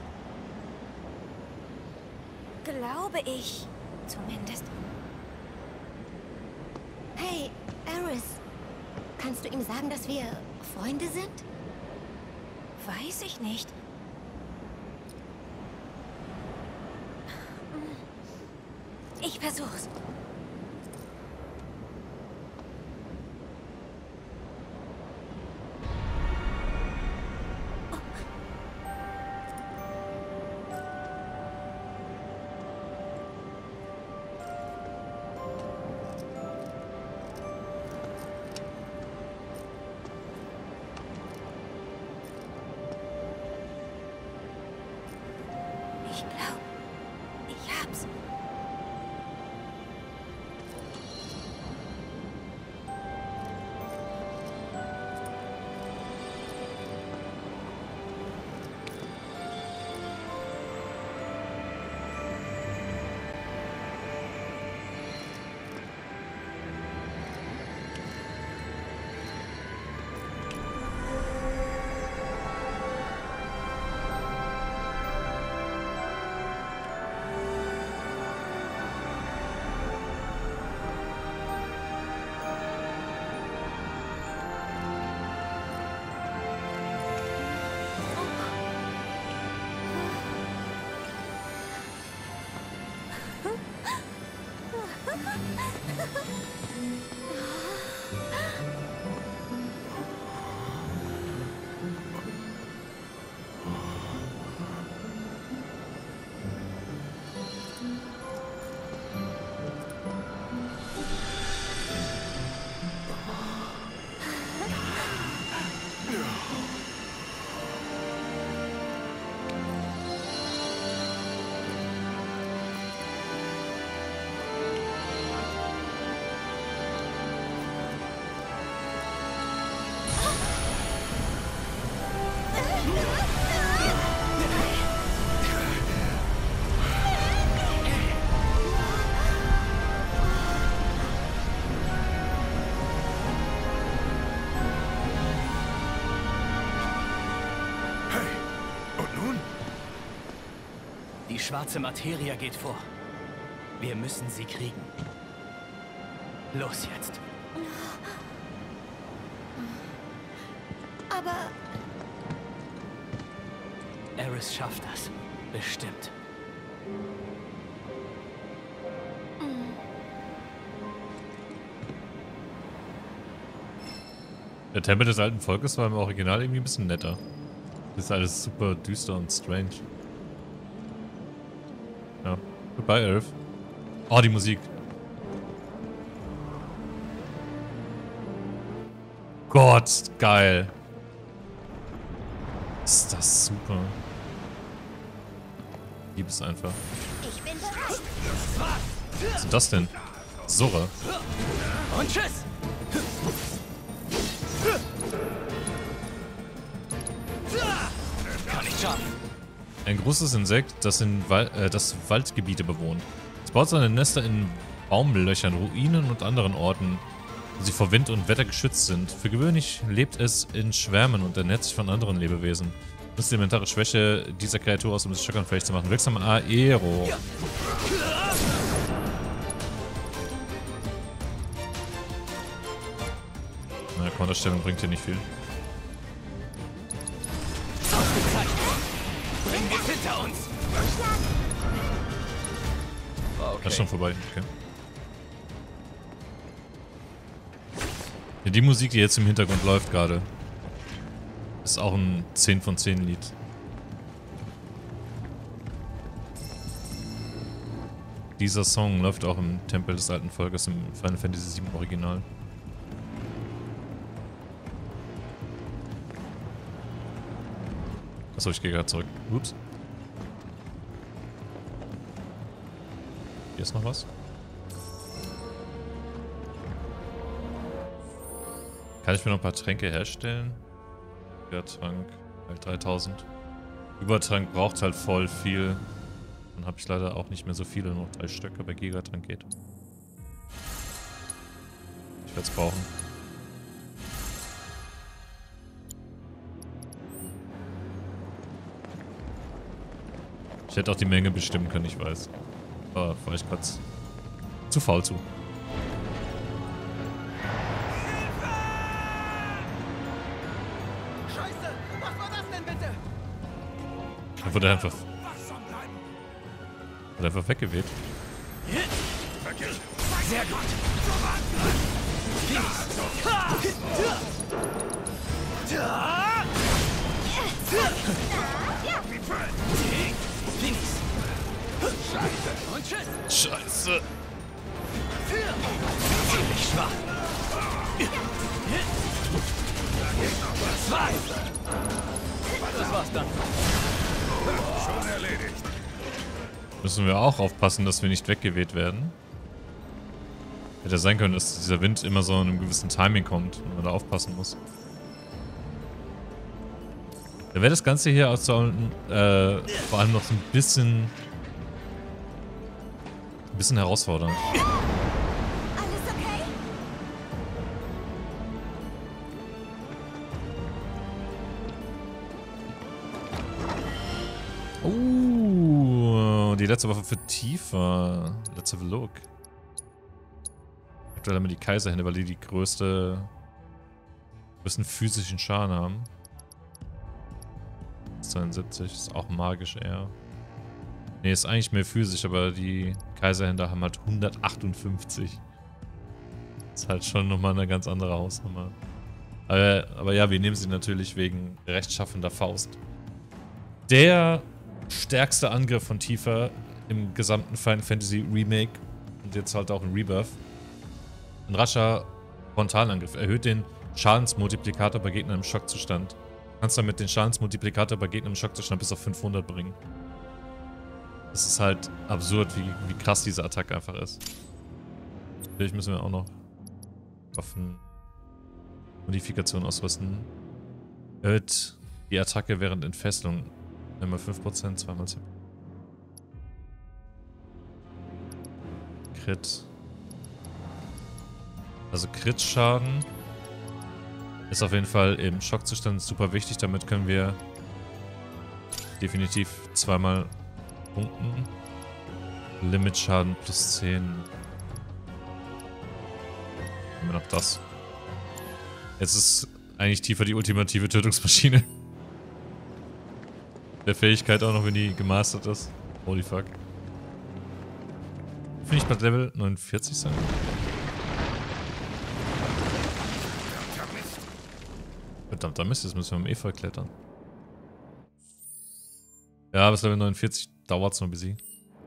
Glaube ich, zumindest. Hey, Hey, Aerith. Kannst du ihm sagen, dass wir Freunde sind? Weiß ich nicht. Ich versuch's. Ich glaube, ich hab's. Die schwarze Materie geht vor. Wir müssen sie kriegen. Los jetzt. Aber Aerith schafft das. Bestimmt. Der Tempel des alten Volkes war im Original irgendwie ein bisschen netter. Das ist alles super düster und strange. Ja. Goodbye, Aerith. Oh, die Musik. Gott, geil. Ist das super. Ich liebe es einfach. ich bin bereit. Was ist das denn? Sora. Und tschüss! Kann ich schaffen. Ein großes Insekt, das das Waldgebiete bewohnt. Es baut seine Nester in Baumlöchern, Ruinen und anderen Orten, wo sie vor Wind und Wetter geschützt sind. Für gewöhnlich lebt es in Schwärmen und ernährt sich von anderen Lebewesen. Das ist die elementare Schwäche dieser Kreatur aus, um es schockanfähig zu machen. Wirksam Aero. Na, Konterstellung bringt hier nicht viel. Bringen wir es hinter uns. Das ist schon vorbei, okay. Ja, die Musik, die jetzt im Hintergrund läuft gerade, ist auch ein 10 von 10 Lied. Dieser Song läuft auch im Tempel des alten Volkes im Final Fantasy VII Original. Achso, ich gehe gerade zurück. Ups. Hier ist noch was. Kann ich mir noch ein paar Tränke herstellen? Übertrank, halt 3000. Übertrank braucht halt voll viel. Dann habe ich leider auch nicht mehr so viele, nur 3 Stück, aber Gigatrank geht. Ich werde es brauchen. Ich hätte auch die Menge bestimmen können, ich weiß. Aber war ich gerade zu faul zu. Wurde einfach weggeweht. Sehr gut. Und tschüss. Scheiße. Ziemlich schwach. Zwei. Das war's dann. Schon erledigt. Müssen wir auch aufpassen, dass wir nicht weggeweht werden. Hätte ja sein können, dass dieser Wind immer so in einem gewissen Timing kommt und man da aufpassen muss. Da wäre das Ganze hier vor allem noch so ein bisschen herausfordernd. Alles okay? Die letzte Waffe für Tifa. Let's have a look. Aktuell haben wir die Kaiserhände, weil die größten physischen Schaden haben. 72, ist auch magisch eher. Ne, ist eigentlich mehr physisch, aber die Kaiserhände haben halt 158. Ist halt schon nochmal eine ganz andere Hausnummer. Aber ja, wir nehmen sie natürlich wegen rechtschaffender Faust. Der stärkste Angriff von Tifa im gesamten Final Fantasy Remake und jetzt halt auch im Rebirth. Ein rascher Frontalangriff erhöht den Schadensmultiplikator bei Gegnern im Schockzustand. Du kannst damit den Schadensmultiplikator bei Gegnern im Schockzustand bis auf 500 bringen. Das ist halt absurd, wie krass diese Attacke einfach ist. Natürlich müssen wir auch noch Waffenmodifikation ausrüsten. Erhöht die Attacke während Entfesselung. Einmal 5%, zweimal 10%. Crit. Also Crit-Schaden ist auf jeden Fall im Schockzustand super wichtig. Damit können wir definitiv zweimal punkten. Limit-Schaden plus 10. Nehmen wir noch das. Jetzt ist eigentlich Tifa die ultimative Tötungsmaschine. Der Fähigkeit auch noch, wenn die gemastert ist. Holy fuck. Finde ich bei Level 49 sein. Verdammter Mist, jetzt müssen wir im Efeu klettern. Ja, bis Level 49 dauert es noch ein bisschen.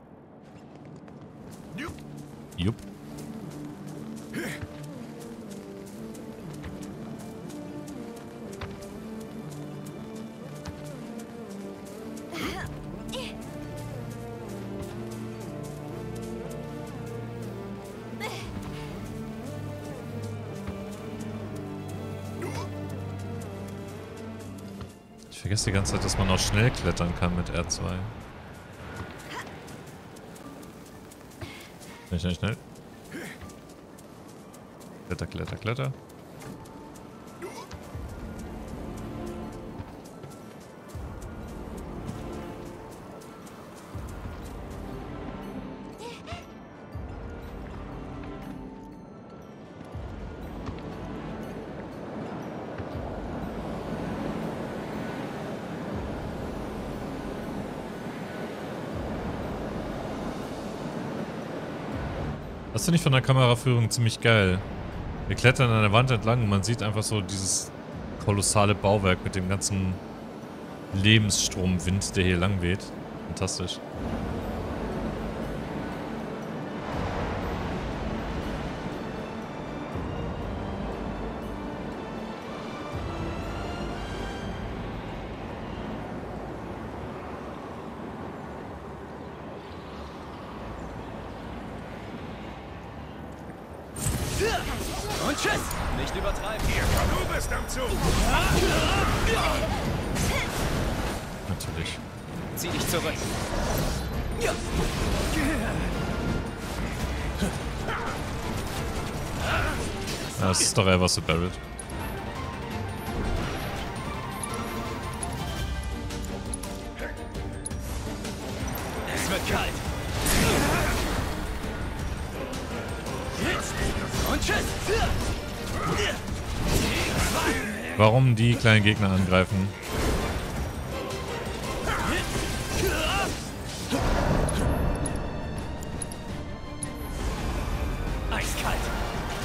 Jupp. Ich vergesse die ganze Zeit, dass man auch schnell klettern kann mit R2. Schnell. Kletter. Das finde ich von der Kameraführung ziemlich geil. Wir klettern an der Wand entlang und man sieht einfach so dieses kolossale Bauwerk mit dem ganzen Lebensstromwind, der hier lang weht. Fantastisch. Und tschüss! Nicht übertreiben. Hier, du bist am Zug. Natürlich. Zieh dich zurück. Das ist doch ever so Barrett. Es wird kalt. Und tschüss! Warum die kleinen Gegner angreifen?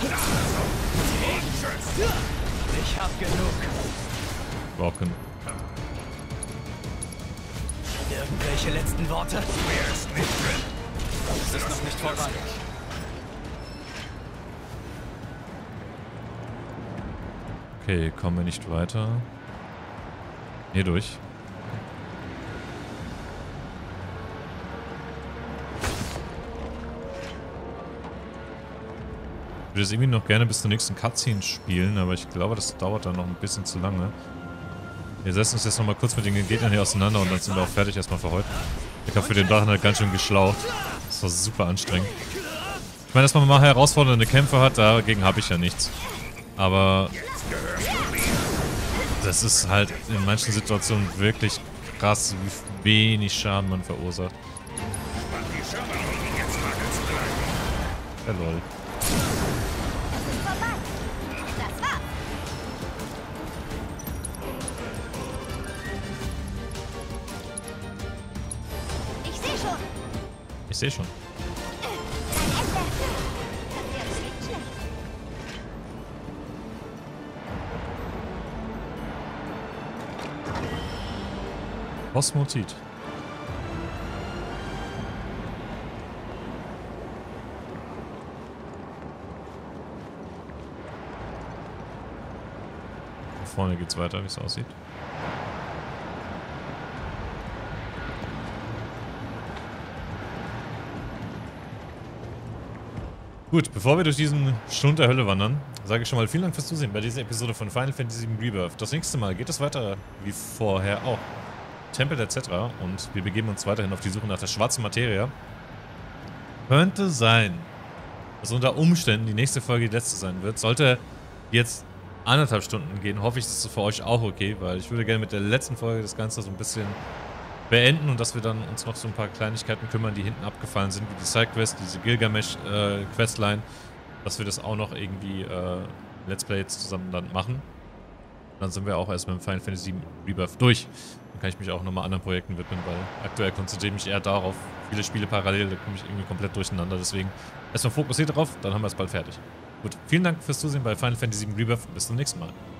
Ich hab genug. Brocken. Irgendwelche letzten Worte? Mehr ist nicht drin. Es ist noch nicht vorbei. Okay, kommen wir nicht weiter. Hier durch. Ich würde das irgendwie noch gerne bis zur nächsten Cutscene spielen, aber ich glaube, das dauert dann noch ein bisschen zu lange. Wir setzen uns jetzt nochmal kurz mit den Gegnern hier auseinander und dann sind wir auch fertig erstmal für heute. Ich habe für den Drachen halt ganz schön geschlaucht. Das war super anstrengend. Ich meine, dass man mal herausfordernde Kämpfe hat, dagegen habe ich ja nichts. Aber das ist halt in manchen Situationen wirklich krass, wie wenig Schaden man verursacht. Ja, lol. Ich sehe schon. Osmotit. Vorne geht's weiter, wie es aussieht. Gut, bevor wir durch diesen Schlund der Hölle wandern, sage ich schon mal vielen Dank fürs Zusehen bei dieser Episode von Final Fantasy VII Rebirth. Das nächste Mal geht es weiter wie vorher auch. Tempel etc. Und wir begeben uns weiterhin auf die Suche nach der schwarzen Materie. Könnte sein, dass unter Umständen die nächste Folge die letzte sein wird. Sollte jetzt 1,5 Stunden gehen, hoffe ich, das ist für euch auch okay, weil ich würde gerne mit der letzten Folge das Ganze so ein bisschen beenden und dass wir dann uns noch so ein paar Kleinigkeiten kümmern, die hinten abgefallen sind, wie die Sidequest, diese Gilgamesh-Questline, dass wir das auch noch irgendwie Let's Play jetzt zusammen dann machen. Dann sind wir auch erst mit dem Final Fantasy Rebirth durch. Dann kann ich mich auch nochmal anderen Projekten widmen, weil aktuell konzentriere ich mich eher darauf. Viele Spiele parallel, da komme ich irgendwie komplett durcheinander. Deswegen erstmal fokussiert darauf, dann haben wir es bald fertig. Gut, vielen Dank fürs Zusehen bei Final Fantasy VII Rebirth. Bis zum nächsten Mal.